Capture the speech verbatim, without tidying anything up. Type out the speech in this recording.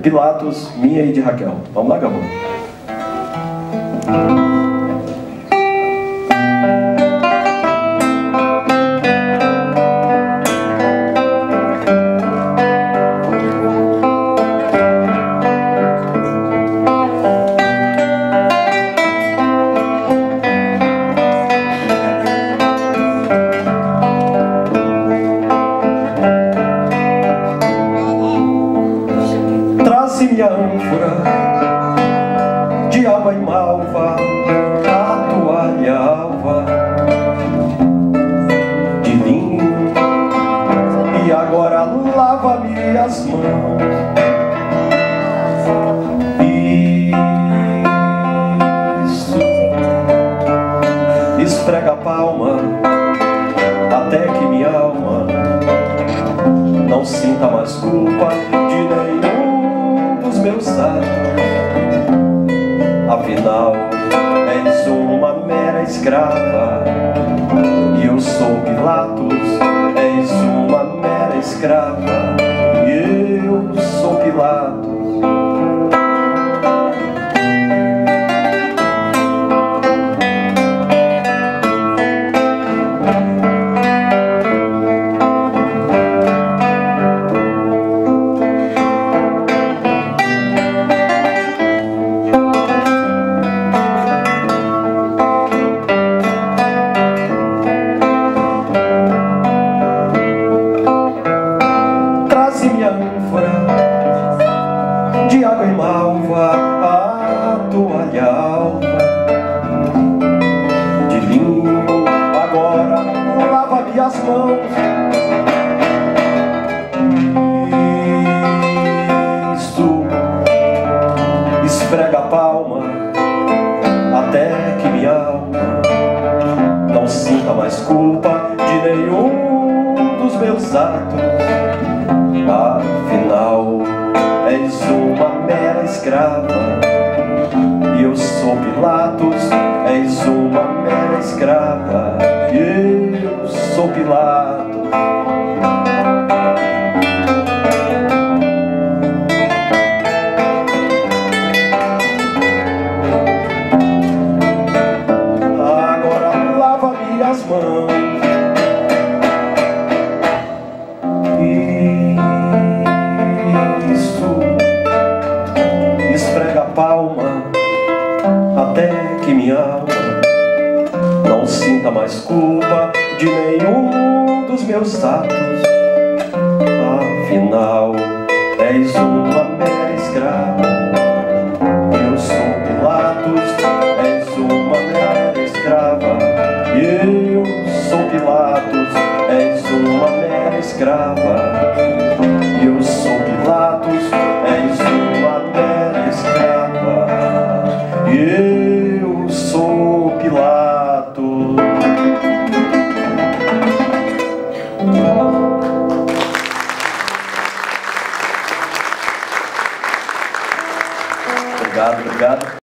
Pilatos, minha e de Raquel. Vamos lá, Gabão. Traze-me a ânfora de alva e malva, a toalha alva de linho, e agora lava-me as mãos. Isso, esfrega a palma até que minha alma não sinta mais culpa de nenhum dos meus atos. Afinal, és uma mera escrava e eu sou Pilatos. És uma mera escrava e eu sou Pilatos. De água e malva, a toalha alva de linho, agora lava-me as mãos. Isso, esfrega a palma até que minha alma não sinta mais culpa de nenhum dos meus atos. Afinal, és uma mera escrava e eu sou Pilatos. És uma mera escrava e eu sou Pilatos. Agora lava-me as mãos. Esfrega a palma até que minha alma não sinta mais culpa de nenhum dos meus atos. Afinal, és uma mera escrava, eu sou Pilatos. És uma mera escrava, eu sou Pilatos. És uma mera escrava, eu sou Pilatos. És uma mera escrava, eu sou Pilatos. Obrigado, obrigado.